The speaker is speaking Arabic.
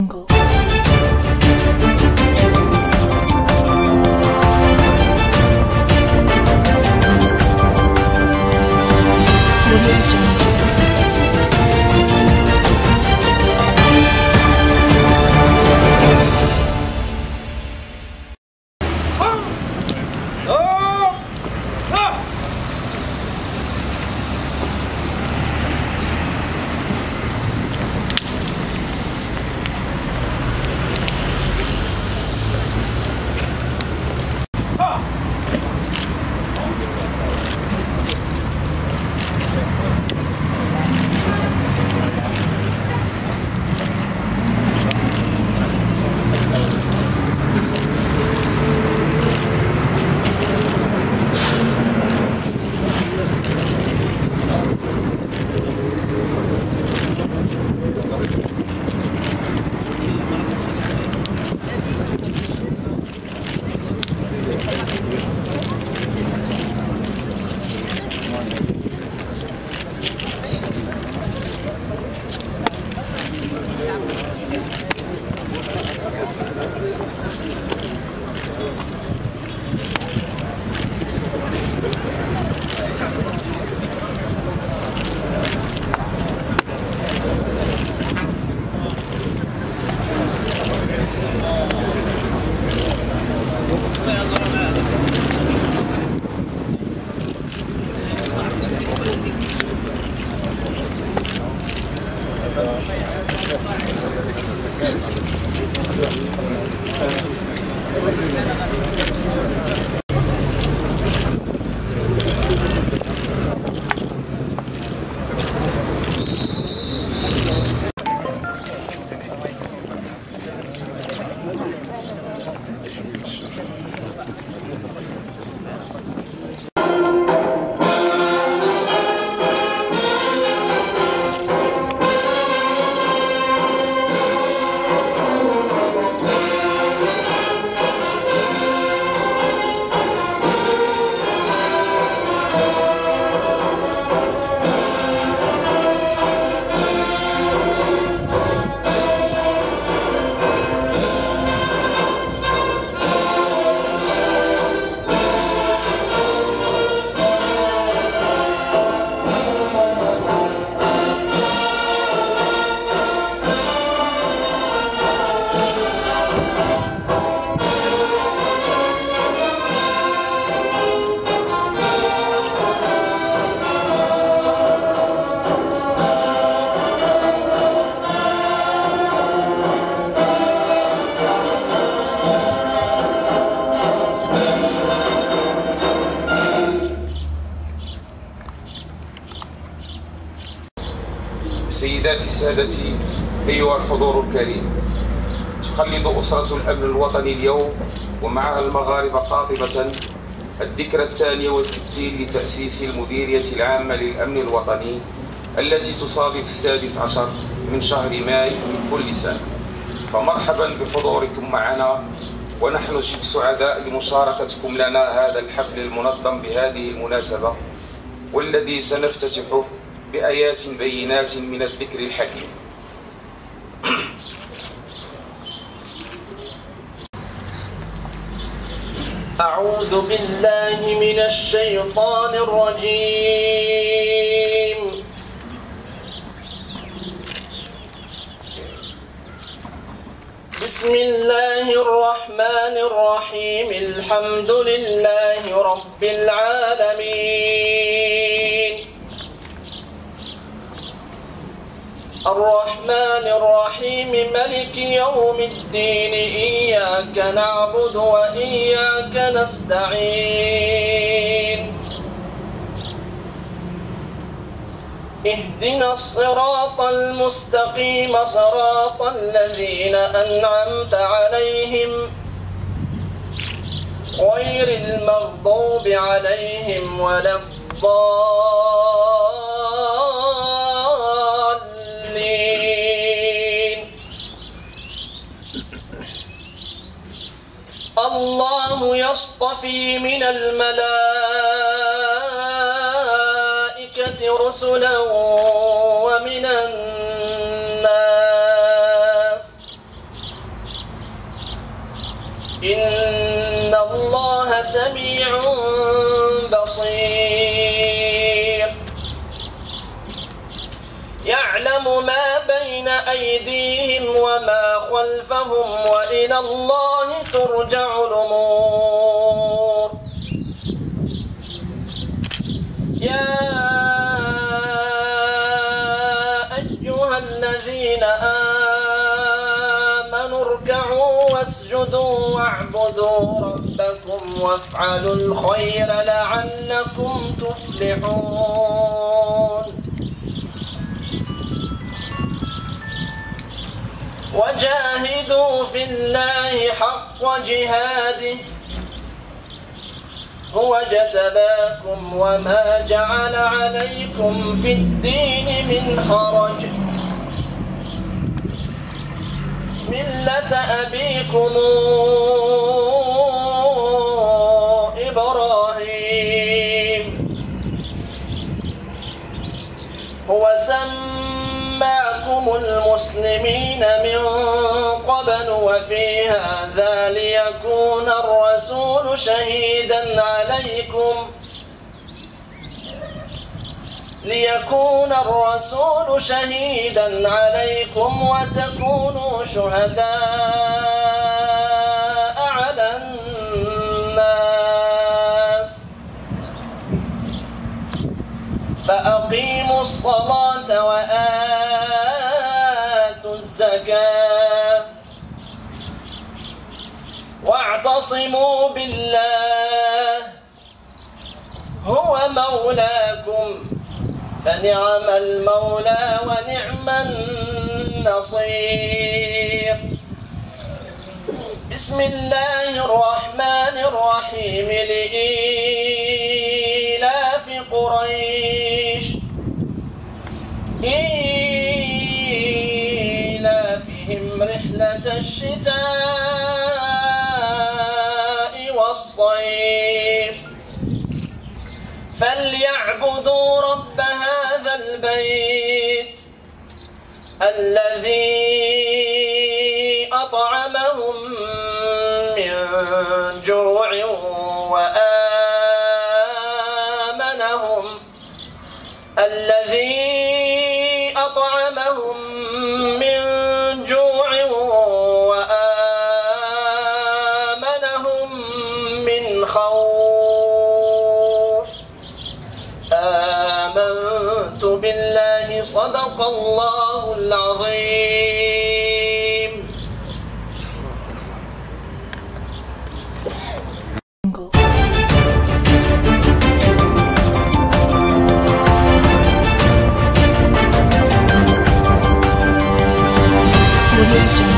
سيداتي سادتي أيها الحضور الكريم، تخلد أسرة الأمن الوطني اليوم ومعها المغاربة قاطبة الذكرى 62 لتأسيس المديرية العامة للأمن الوطني التي تصادف 16 من شهر ماي من كل سنة. فمرحبا بحضوركم معنا، ونحن جد سعداء لمشاركتكم لنا هذا الحفل المنظم بهذه المناسبة، والذي سنفتتحه بآيات بينات من الذكر الحكيم. أعوذ بالله من الشيطان الرجيم. بسم الله الرحمن الرحيم. الحمد لله رب العالمين، الرحمن الرحيم، ملك يوم الدين. إياك نعبد وإياك نستعين. اهدنا الصراط المستقيم، صراط الذين أنعمت عليهم غير المغضوب عليهم ولا الضالين. الله يصطفي من الملائكة رسلا ومن الناس، إن الله سميع بصير يعلم ما بين أيديهم وما خلفهم وإلى الله ترجع الأمور يا أيها الذين آمنوا اركعوا واسجدوا واعبدوا ربكم وافعلوا الخير لعلكم تفلحون وجاهدوا في الله حق جهاده هو اجتباكم وما جعل عليكم في الدين من حرج ملة أبيكم إبراهيم هو سماكم المسلمين من قبل وفي هذا ليكون الرسول شهيدا عليكم وتكونوا شهداء على الناس فأقيموا الصلاة وآتوا الزكاة واعتصموا بالله هو مولاكم فنعم المولى ونعم النصير بسم الله الرحمن الرحيم لإيلاف قريش إيلافهم رحلة الشتاء والصيف فليعبدوا رب هذا البيت الذي أطعمهم من جوع وآمنهم من خوف آمنت بالله صدق الله العظيم. Audio